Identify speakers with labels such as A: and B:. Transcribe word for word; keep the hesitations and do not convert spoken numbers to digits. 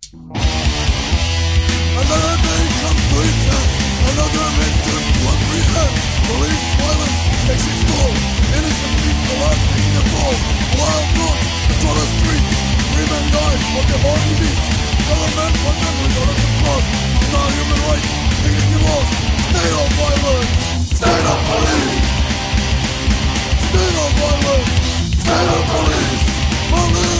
A: Another day comes to its end, another victim to apprehend. Police violence takes its toll, innocent people are taking a fall. Wild thoughts on the street, women die for their body beats. Government funded without a cause, non-human rights, dignity lost. State of violence, state of police. State of violence, state of police. Police.